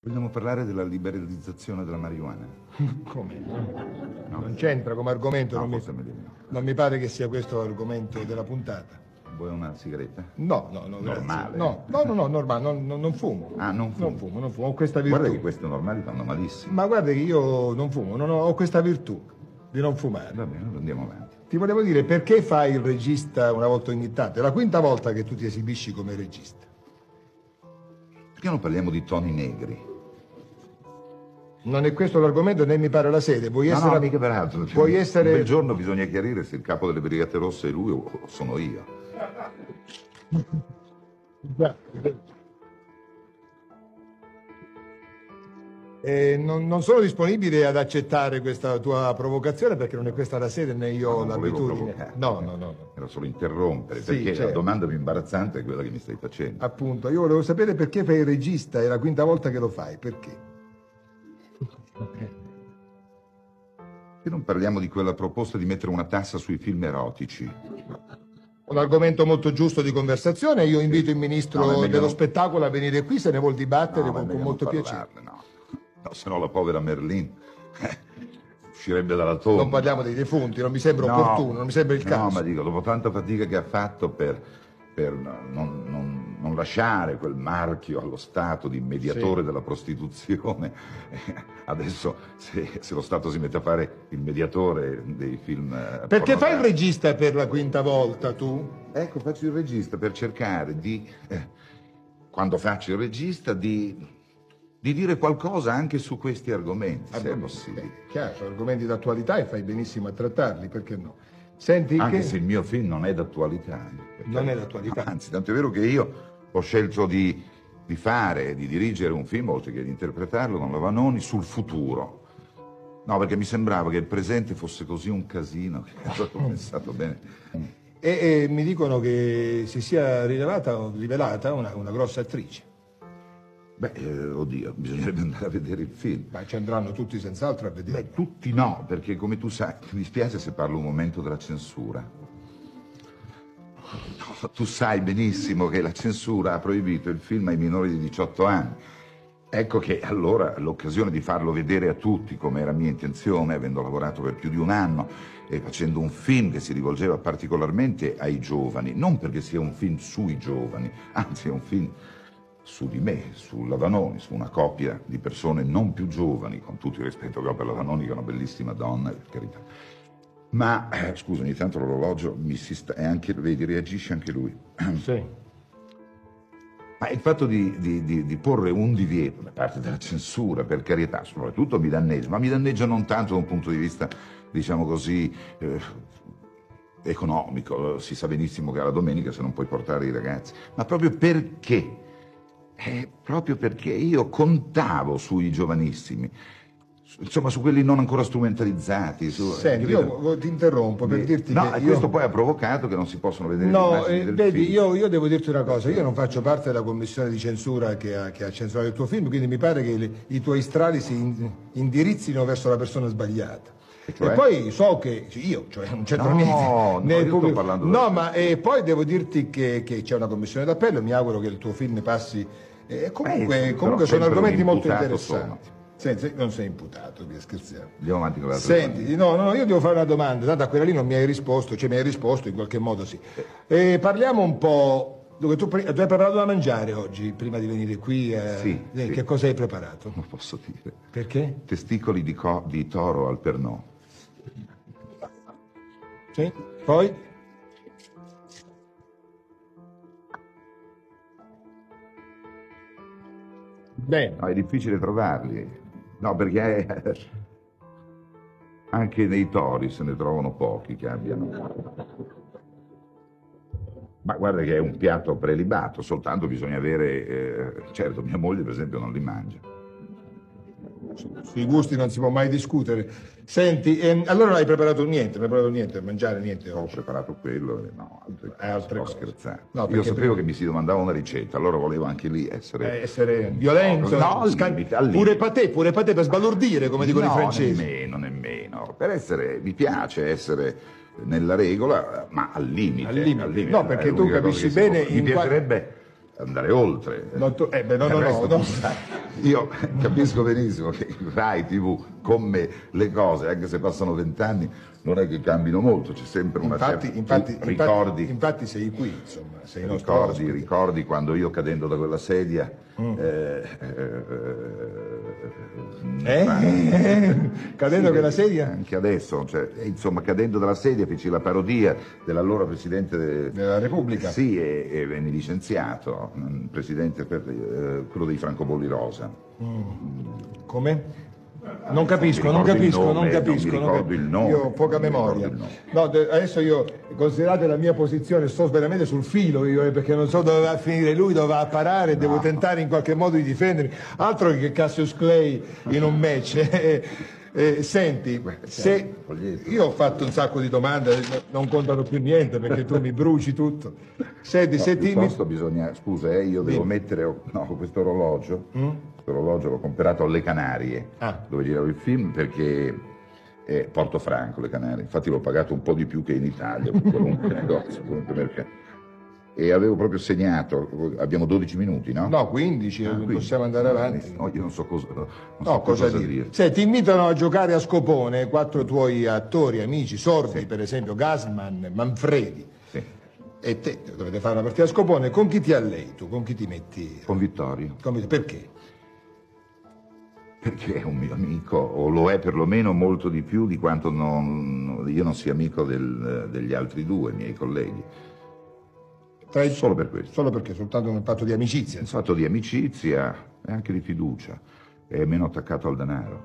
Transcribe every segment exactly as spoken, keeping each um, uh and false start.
Vogliamo parlare della liberalizzazione della marijuana? Come? No. Non c'entra come argomento, No, non, mi, no. non mi pare che sia questo l'argomento della puntata. Vuoi una sigaretta? No, no, no, normale? No, no, no, no, normale, non, non, non fumo. Ah, non fumo? Non fumo, non fumo, ho questa virtù. Guarda che queste normali fanno malissimo. Ma guarda che io non fumo, non ho, ho questa virtù di non fumare. Va bene, andiamo avanti. Ti volevo dire, perché fai il regista una volta ogni tanto? È la quinta volta che tu ti esibisci come regista. Perché non parliamo di toni negri? Non è questo l'argomento, né mi pare la sede. Vuoi no, essere... no, mica peraltro. Cioè, Vuoi essere... Quel giorno bisogna chiarire se il capo delle Brigate Rosse è lui o sono io. Eh, non, non sono disponibile ad accettare questa tua provocazione perché non è questa la sede né io ho l'abitudine. No, no, no, no. Era solo interrompere, sì, perché certo. La domanda più imbarazzante è quella che mi stai facendo. Appunto, io volevo sapere perché fai il regista, è la quinta volta che lo fai, perché? Perché non parliamo di quella proposta di mettere una tassa sui film erotici? Un argomento molto giusto di conversazione, io invito il ministro no, dello non... spettacolo a venire qui, se ne vuol dibattere no, con, con molto piacere. No. No, se no la povera Merlin eh, uscirebbe dalla tomba. Non parliamo dei defunti, non mi sembra no, opportuno, non mi sembra il caso. No, ma dico, dopo tanta fatica che ha fatto per, per non, non, non lasciare quel marchio allo Stato di mediatore sì. della prostituzione, eh, adesso se, se lo Stato si mette a fare il mediatore dei film... Eh, Perché fai il regista per la quinta volta, tu? Ecco, faccio il regista per cercare di, eh, quando faccio il regista, di... di dire qualcosa anche su questi argomenti, se è possibile. Chiaro, sono argomenti d'attualità e fai benissimo a trattarli, perché no? Senti anche che... se il mio film non è d'attualità. Non è d'attualità. Anzi, tanto è vero che io ho scelto di, di fare, di dirigere un film, oltre che di interpretarlo, con la Vanoni, sul futuro. No, perché mi sembrava che il presente fosse così un casino, che ho pensato bene. E, e mi dicono che si sia rilevata, rivelata una, una grossa attrice. Beh, eh, oddio, bisognerebbe andare a vedere il film. Ma ci andranno tutti senz'altro a vedere. Beh, tutti no, perché come tu sai, mi dispiace se parlo un momento della censura. No, tu sai benissimo che la censura ha proibito il film ai minori di diciotto anni. Ecco che allora l'occasione di farlo vedere a tutti, come era mia intenzione, avendo lavorato per più di un anno e facendo un film che si rivolgeva particolarmente ai giovani, non perché sia un film sui giovani, anzi è un film su di me, sulla Vanoni, su una coppia di persone non più giovani, con tutto il rispetto che ho per la Vanoni, che è una bellissima donna, per carità. Ma, eh, scusa, ogni tanto l'orologio mi si sta... e anche, vedi, reagisce anche lui. Sì. Ma il fatto di, di, di, di porre un divieto da parte della censura, per carità, soprattutto mi danneggia, ma mi danneggia non tanto da un punto di vista, diciamo così, eh, economico, si sa benissimo che alla domenica se non puoi portare i ragazzi, ma proprio perché... Eh, proprio perché io contavo sui giovanissimi, insomma su quelli non ancora strumentalizzati. Su, Senti, io ti interrompo per dirti no, che e io... questo poi ha provocato che non si possono vedere no, le immagini eh, del vedi, film. Io, io devo dirti una cosa, io non faccio parte della commissione di censura che ha, che ha censurato il tuo film, quindi mi pare che le, i tuoi strali si in, indirizzino verso la persona sbagliata. E, cioè? E poi so che io, cioè non c'entro no, niente. No, io sto parlando no, ma e poi devo dirti che, che c'è una commissione d'appello, mi auguro che il tuo film passi. E comunque, eh, comunque sono argomenti molto interessanti. Sono. Senti, non sei imputato, via scherziamo. Andiamo avanti con l'altra. Senti, no, no, io devo fare una domanda, tanto a quella lì non mi hai risposto, cioè mi hai risposto in qualche modo sì. Eh, parliamo un po', dove tu, tu hai preparato da mangiare oggi, prima di venire qui? Eh, sì, eh, sì. Che cosa hai preparato? Non posso dire. Perché? Testicoli di, co di toro al Pernod. Sì, poi? Bene. No, è difficile trovarli. No, perché anche nei tori se ne trovano pochi che abbiano. Ma guarda che è un piatto prelibato, soltanto bisogna avere... Eh, certo, mia moglie per esempio non li mangia. Sui gusti non si può mai discutere. Senti, ehm, allora non hai preparato niente, non hai preparato niente, mangiare niente oggi. Ho preparato quello, no, altre cose, altre ho cose. scherzato. No, io sapevo prima... che mi si domandava una ricetta, allora volevo anche lì essere... Eh, essere violento, no, al scan... limite, al pure limite. patè, pure patè per sbalordire, come dicono no, i francesi. nemmeno, nemmeno. Per essere, mi piace essere nella regola, ma al limite. Al limite. Al limite. No, perché tu capisci bene... Mi piacerebbe... andare oltre. No, tu, eh, beh, no, no, no, no. Io capisco benissimo che Rai tivù con me le cose, anche se passano vent'anni, non è che cambino molto, c'è sempre una infatti, certa... infatti, ricordi, infatti, infatti sei qui, insomma, sei ricordi, ricordi quando io cadendo da quella sedia mm. eh, eh, eh, cadendo sì, dalla sedia? Anche adesso, cioè, insomma, cadendo dalla sedia feci la parodia dell'allora Presidente de... della Repubblica. Sì, e, e venni licenziato, Presidente per eh, quello dei francobolli rosa. Mm. Come? Non capisco, non, non capisco, nome, non capisco. Non mi ricordo il nome. Io ho poca memoria. No, adesso io, considerate la mia posizione, sto veramente sul filo io, eh, perché non so dove va a finire lui, dove va a parare, no. Devo tentare in qualche modo di difendermi. Altro che Cassius Clay in un match. Eh, eh, senti, se io ho fatto un sacco di domande, non contano più niente perché tu mi bruci tutto. Senti, no, se ti... Piuttosto bisogna, scusa, eh, io devo Dimmi. mettere no, questo orologio. Mm? L'orologio l'ho comprato alle Canarie, ah. dove giravo il film, perché è Portofranco, le Canarie. Infatti l'ho pagato un po' di più che in Italia, per qualunque negozio, qualunque mercato. E avevo proprio segnato, abbiamo dodici minuti, no? No, quindici, ah, possiamo andare avanti. No, io non so cosa, non no, so cosa, cosa dire. dire. Se ti invitano a giocare a scopone quattro tuoi attori, amici, sordi, sì. Per esempio Gassman, Manfredi, sì. E te dovete fare una partita a scopone, con chi ti allei tu? Con chi ti metti? Con Vittorio. Con... Perché? Perché è un mio amico, o lo è perlomeno molto di più di quanto non, io non sia amico del, degli altri due miei colleghi. Tra il... Solo per questo. Solo perché, soltanto un fatto di amicizia. Un fatto di amicizia e anche di fiducia, è meno attaccato al denaro.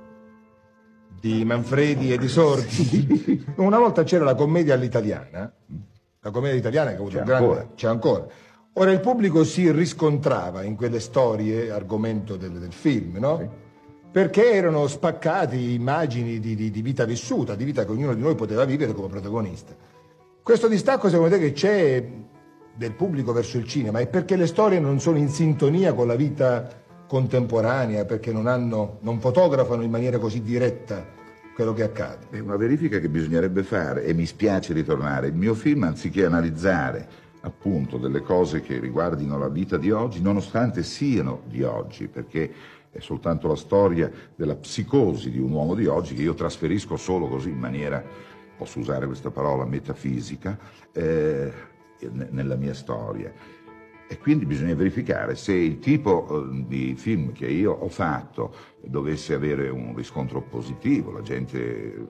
Di Manfredi e di Sordi. Una volta c'era la commedia all'italiana, la commedia italiana che ha avuto c'è un grande... Ancora. C'è ancora. Ora il pubblico si riscontrava in quelle storie, argomento del, del film, no? Sì. Perché erano spaccati immagini di, di, di vita vissuta, di vita che ognuno di noi poteva vivere come protagonista. Questo distacco, secondo te, che c'è del pubblico verso il cinema è perché le storie non sono in sintonia con la vita contemporanea, perché non, hanno, non fotografano in maniera così diretta quello che accade? È una verifica che bisognerebbe fare e mi spiace ritornare. Il mio film, anziché analizzare appunto delle cose che riguardino la vita di oggi, nonostante siano di oggi, perché è soltanto la storia della psicosi di un uomo di oggi che io trasferisco solo così in maniera, posso usare questa parola, metafisica, eh, nella mia storia. E quindi bisogna verificare se il tipo eh, di film che io ho fatto dovesse avere un riscontro positivo, la gente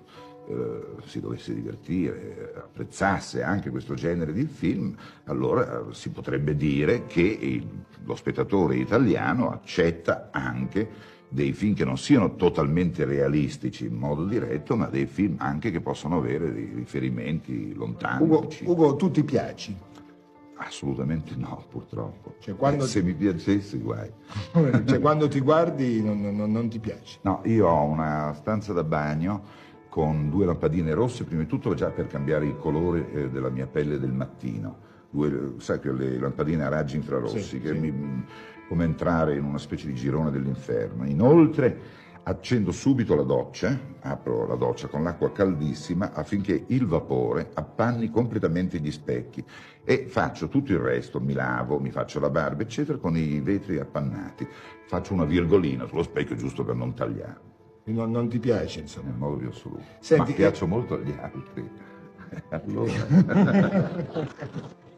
eh, si dovesse divertire, apprezzasse anche questo genere di film, allora eh, si potrebbe dire che il, lo spettatore italiano accetta anche dei film che non siano totalmente realistici in modo diretto, ma dei film anche che possono avere dei riferimenti lontani. Ugo, Ugo, tu ti piaci? Assolutamente no, purtroppo. Cioè, quando eh, se mi piacesse, guai. Cioè, quando ti guardi non, non, non ti piace? No, io ho una stanza da bagno con due lampadine rosse, prima di tutto già per cambiare il colore eh, della mia pelle del mattino. Due, sai, quelle lampadine a raggi infrarossi, sì, che sì. mi... come entrare in una specie di girone dell'inferno. Inoltre accendo subito la doccia, apro la doccia con l'acqua caldissima affinché il vapore appanni completamente gli specchi e faccio tutto il resto, mi lavo, mi faccio la barba, eccetera, con i vetri appannati. Faccio una virgolina sullo specchio giusto per non tagliarmi. Non, non ti piace, insomma? Nel modo più assoluto. Senti, ma piaccio molto agli altri. Allora...